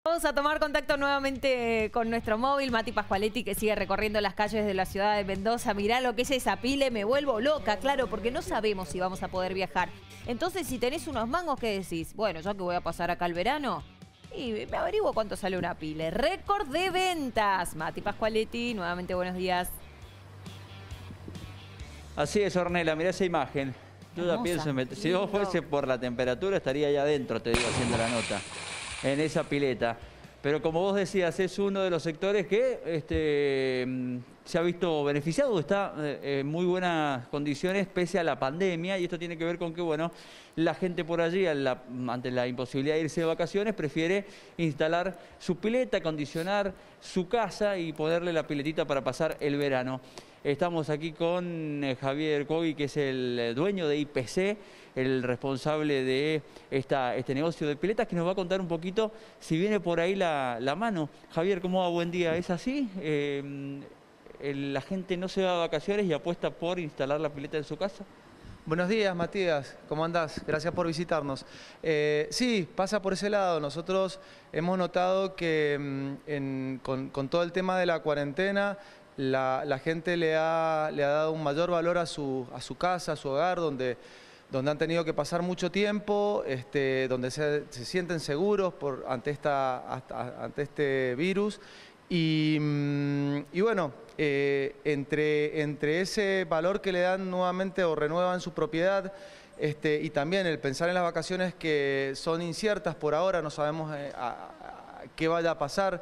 Vamos a tomar contacto nuevamente con nuestro móvil, Mati Pascualetti, que sigue recorriendo las calles de la ciudad de Mendoza. Mirá lo que es esa pile, me vuelvo loca, claro, porque no sabemos si vamos a poder viajar. Entonces, si tenés unos mangos, ¿qué decís? Bueno, yo que voy a pasar acá el verano, y me averiguo cuánto sale una pile. Récord de ventas. Mati Pascualetti, nuevamente buenos días. Así es, Ornella, mirá esa imagen. Yo ya pienso, si vos fuese por la temperatura, estaría allá adentro, te digo, haciendo la nota, en esa pileta. Pero como vos decías, es uno de los sectores que se ha visto beneficiado, está en muy buenas condiciones pese a la pandemia, y esto tiene que ver con que, bueno, la gente por allí, ante la imposibilidad de irse de vacaciones, prefiere instalar su pileta, acondicionar su casa y ponerle la piletita para pasar el verano. Estamos aquí con Javier Cogui, que es el dueño de IPC, el responsable de este negocio de piletas, que nos va a contar un poquito si viene por ahí la mano. Javier, ¿cómo va? Buen día. ¿Es así? ¿La gente no se va de vacaciones y apuesta por instalar la pileta en su casa? Buenos días, Matías. ¿Cómo andás? Gracias por visitarnos. Sí, pasa por ese lado. Nosotros hemos notado que con todo el tema de la cuarentena, la gente le ha dado un mayor valor a su casa, a su hogar, donde han tenido que pasar mucho tiempo, donde se sienten seguros ante este virus. Y bueno, entre ese valor que le dan nuevamente o renuevan su propiedad, y también el pensar en las vacaciones que son inciertas por ahora, no sabemos qué vaya a pasar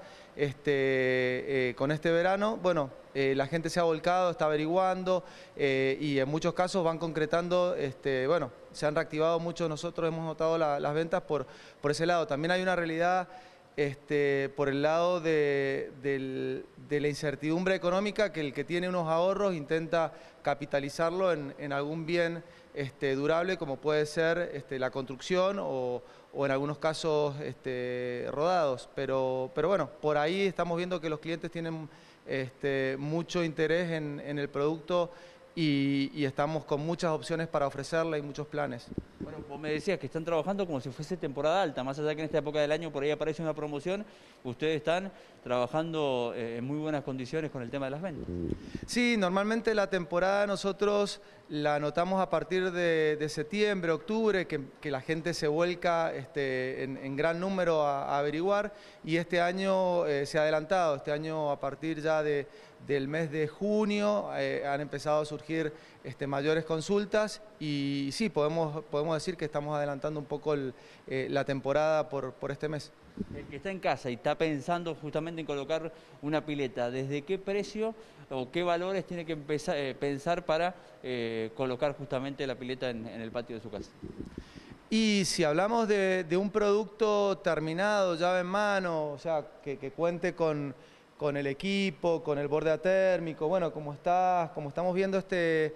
con este verano. Bueno, la gente se ha volcado, está averiguando, y en muchos casos van concretando, bueno, se han reactivado mucho. Nosotros hemos notado las ventas por ese lado. También hay una realidad por el lado de la incertidumbre económica, que el que tiene unos ahorros intenta capitalizarlo en algún bien durable, como puede ser la construcción o en algunos casos rodados. Pero bueno, por ahí estamos viendo que los clientes tienen mucho interés en el producto, y estamos con muchas opciones para ofrecerle y muchos planes. Bueno, vos me decías que están trabajando como si fuese temporada alta, más allá que en esta época del año por ahí aparece una promoción, ustedes están trabajando en muy buenas condiciones con el tema de las ventas. Sí, normalmente la temporada nosotros la notamos a partir de septiembre, octubre, que la gente se vuelca en gran número a averiguar, y este año se ha adelantado. Este año, a partir ya del mes de junio, han empezado a surgir mayores consultas, y sí, podemos decir que estamos adelantando un poco la temporada por este mes. El que está en casa y está pensando justamente en colocar una pileta, ¿desde qué precio o qué valores tiene que pensar para colocar justamente la pileta en el patio de su casa? Y si hablamos de un producto terminado, llave en mano, o sea, que cuente con el equipo, con el borde atérmico, bueno, como estamos viendo este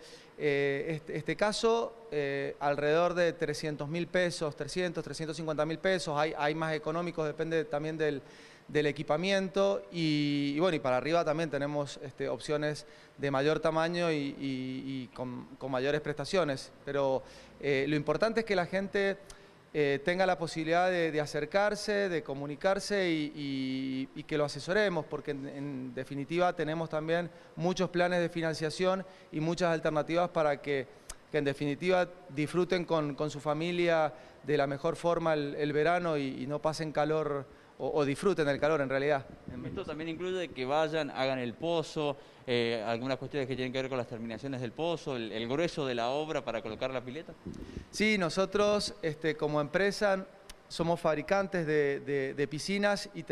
caso, alrededor de 300.000 pesos, 350.000 pesos, hay más económicos, depende también del equipamiento, y bueno, y para arriba también tenemos opciones de mayor tamaño y con mayores prestaciones. Pero lo importante es que la gente tenga la posibilidad de acercarse, de comunicarse, y que lo asesoremos, porque en definitiva tenemos también muchos planes de financiación y muchas alternativas para que en definitiva disfruten con su familia de la mejor forma el verano, y no pasen calor, o disfruten el calor en realidad. Esto también incluye que vayan, hagan el pozo, algunas cuestiones que tienen que ver con las terminaciones del pozo, el grueso de la obra para colocar la pileta. Sí, nosotros como empresa somos fabricantes de piscinas, y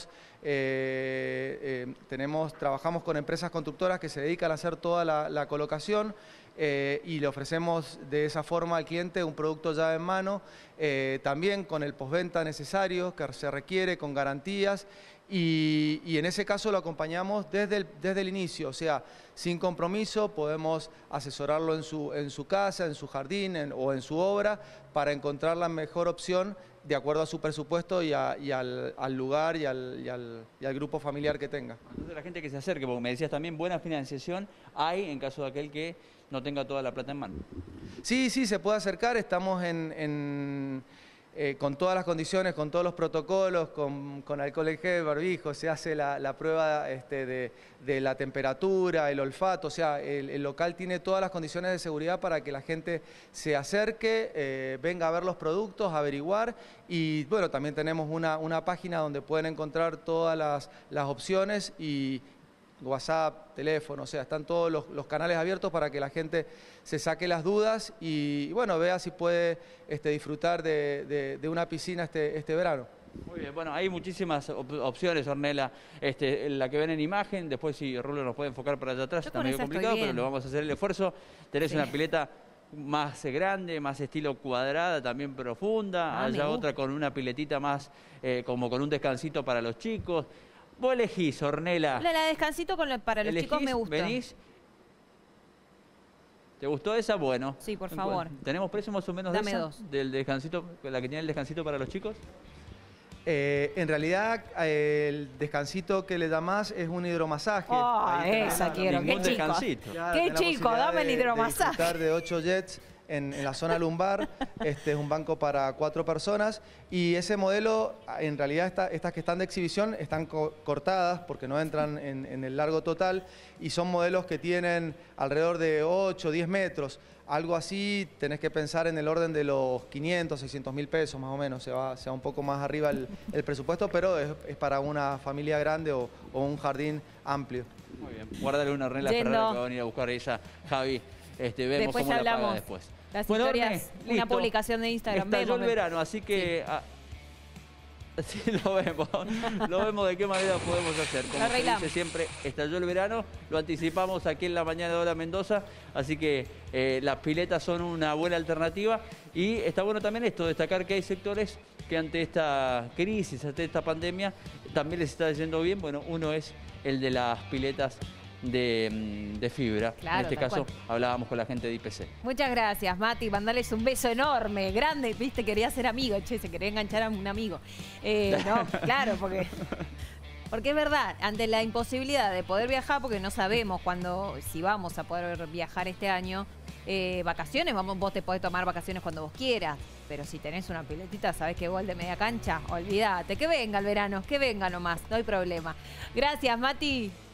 trabajamos con empresas constructoras que se dedican a hacer toda la colocación, y le ofrecemos de esa forma al cliente un producto llave en mano, también con el postventa necesario que se requiere, con garantías, y en ese caso lo acompañamos desde el inicio, o sea, sin compromiso. Podemos asesorarlo en su casa, en su jardín o en su obra, para encontrar la mejor opción de acuerdo a su presupuesto y al lugar y al grupo familiar que tenga. Entonces, la gente que se acerque, porque me decías también buena financiación hay en caso de aquel que no tenga toda la plata en mano. Sí, se puede acercar. Estamos en con todas las condiciones, con todos los protocolos, con alcohol en gel, barbijo, se hace la prueba de la temperatura, el olfato, o sea, el local tiene todas las condiciones de seguridad para que la gente se acerque, venga a ver los productos, a averiguar, y bueno, también tenemos una página donde pueden encontrar todas las opciones y WhatsApp, teléfono, o sea, están todos los canales abiertos para que la gente se saque las dudas y bueno, vea si puede disfrutar de una piscina este verano. Muy bien, bueno, hay muchísimas opciones, Ornella, la que ven en imagen, después si Rulo nos puede enfocar para allá atrás, está medio complicado, pero lo vamos a hacer el esfuerzo. Tenés una pileta más grande, más estilo cuadrada, también profunda, allá otra con una piletita más como con un descansito para los chicos. Vos elegís, Ornella. La descansito para los chicos me gusta. Venís. ¿Te gustó esa? Bueno. Sí, por favor. ¿Tenemos precio más o menos Dame de esa? dos. Del descansito, la que tiene el descansito para los chicos. En realidad, el descansito que le da más es un hidromasaje. Oh, esa quiero. Qué chico. Descansito. Qué chico, dame el hidromasaje. Disfrutar de 8 jets en la zona lumbar. Es un banco para 4 personas. Y ese modelo, en realidad, estas que están de exhibición están cortadas porque no entran en el largo total. Y son modelos que tienen alrededor de 8, 10 metros. Algo así tenés que pensar en el orden de los 500, 600 mil pesos más o menos. Se va un poco más arriba el presupuesto, pero es para una familia grande o un jardín amplio. Muy bien. Guárdale una Ornella Ferrara que va a venir a buscar ella, Javi. Vemos después cómo hablamos. la paga después. Las bueno, historias, Orne, una publicación de Instagram. Estalló el verano, así que... Sí. Sí, lo vemos de qué manera podemos hacer. Como se dice siempre, estalló el verano, lo anticipamos aquí en la mañana de Hola Mendoza, así que las piletas son una buena alternativa y está bueno también esto, destacar que hay sectores que ante esta crisis, ante esta pandemia, también les está yendo bien. Bueno, uno es el de las piletas de fibra. Claro, en este caso hablábamos con la gente de IPC. Muchas gracias, Mati. Mandales un beso enorme, grande. Viste, quería ser amigo, che, se quería enganchar a un amigo. No, claro, porque es verdad, ante la imposibilidad de poder viajar, porque no sabemos si vamos a poder viajar este año, vacaciones, vos te podés tomar vacaciones cuando vos quieras, pero si tenés una piletita, sabés que gol de media cancha, olvídate, que venga el verano, que venga nomás, no hay problema. Gracias, Mati.